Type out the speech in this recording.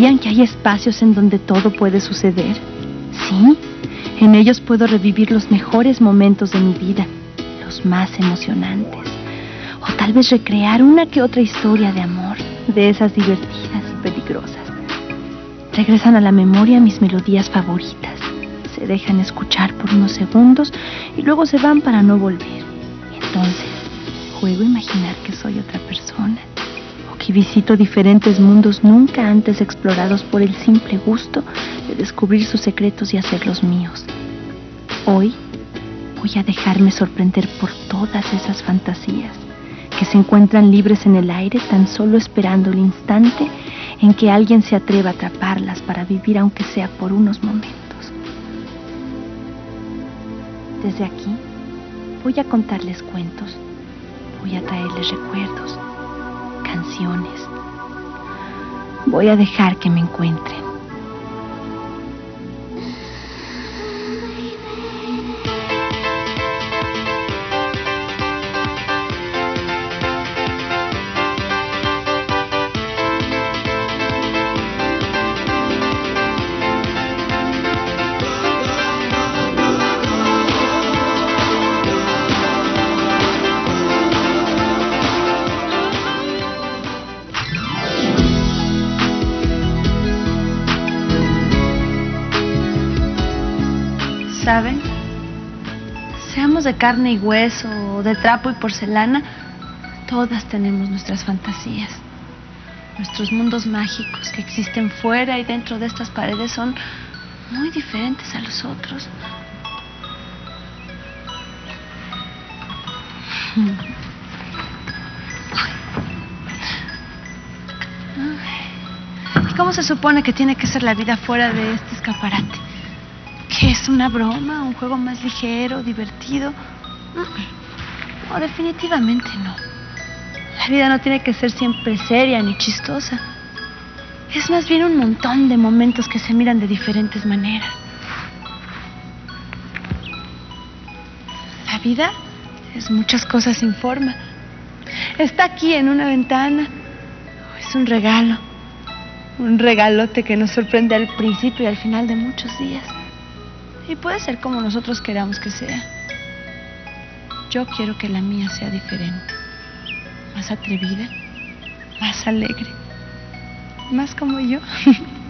¿Sabían que hay espacios en donde todo puede suceder? Sí, en ellos puedo revivir los mejores momentos de mi vida, los más emocionantes. O tal vez recrear una que otra historia de amor, de esas divertidas y peligrosas. Regresan a la memoria mis melodías favoritas. Se dejan escuchar por unos segundos y luego se van para no volver. Entonces, juego a imaginar que soy otra persona, o que visito diferentes mundos nunca antes explorados por el simple gusto de descubrir sus secretos y hacerlos míos. Hoy voy a dejarme sorprender por todas esas fantasías que se encuentran libres en el aire, tan solo esperando el instante en que alguien se atreva a atraparlas para vivir, aunque sea por unos momentos. Desde aquí voy a contarles cuentos, voy a traerles recuerdos, canciones. Voy a dejar que me encuentren. ¿Saben? Seamos de carne y hueso o de trapo y porcelana, todas tenemos nuestras fantasías. Nuestros mundos mágicos que existen fuera y dentro de estas paredes son muy diferentes a los otros. ¿Y cómo se supone que tiene que ser la vida fuera de este escaparate? ¿Qué es una broma? ¿Un juego más ligero, divertido? No, definitivamente no. La vida no tiene que ser siempre seria ni chistosa. Es más bien un montón de momentos que se miran de diferentes maneras. La vida es muchas cosas sin forma. Está aquí en una ventana. Es un regalo. Un regalote que nos sorprende al principio y al final de muchos días. Y puede ser como nosotros queramos que sea. Yo quiero que la mía sea diferente. Más atrevida, más alegre, más como yo.